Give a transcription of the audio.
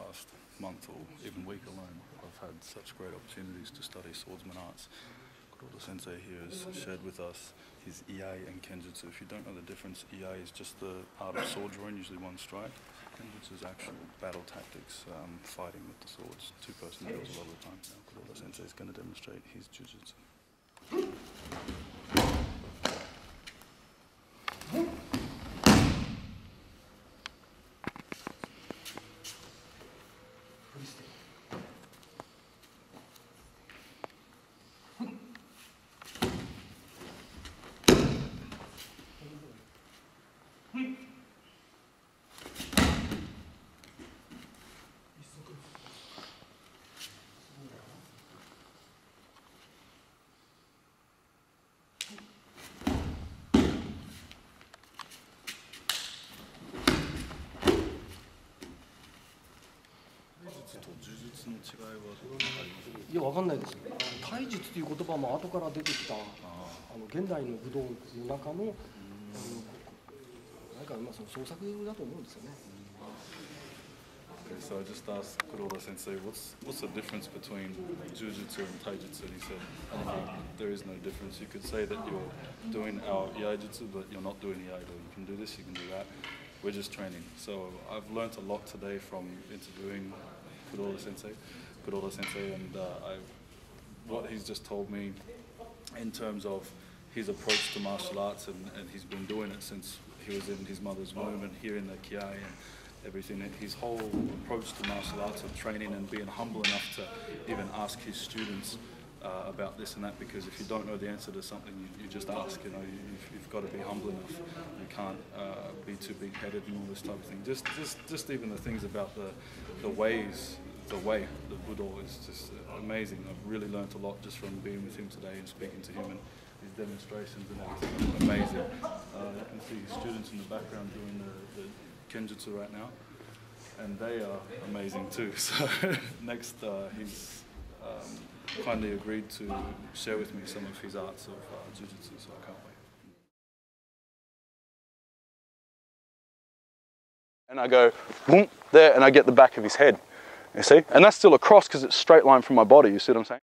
last month or even week alone, I've had such great opportunities to study swordsman arts. Kuroda Sensei here has shared with us his Iai and Kenjutsu. If you don't know the difference, Iai is just the art of sword drawing, usually one strike. Kenjutsu is actual battle tactics, fighting with the swords, two-person duels a lot of the time. Now Kuroda Sensei is going to demonstrate his Jujutsu. いや、わかんないです。体術という言葉も後から出てきた現代の武道の中のなんかまあその創作だと思うんですよね。 Okay, so I just asked Kuroda Sensei, what's the difference between Jujutsu and Taijutsu? And he said, there is no difference. You could say that you're doing our Iai-jutsu, but you're not doing Iaido. You can do this, you can do that. We're just training. So I've learnt a lot today from interviewing Kuroda Sensei, and what he's just told me in terms of his approach to martial arts, and he's been doing it since he was in his mother's womb and here in the Kiai and everything. His whole approach to martial arts of training and being humble enough to even ask his students about this and that, because if you don't know the answer to something, you just ask. You know, you've got to be humble enough. You can't be too big-headed and all this type of thing. Just even the things about the ways, the way, the Budo is just amazing. I've really learnt a lot just from being with him today and speaking to him, and his demonstrations and everything are amazing. You can see his students in the background doing the Kenjutsu right now, and they are amazing too. So next, he's kindly agreed to share with me some of his arts of Jujutsu, so I can't wait. And I go, boom, there, and I get the back of his head, you see? And that's still a cross because it's straight line from my body, you see what I'm saying?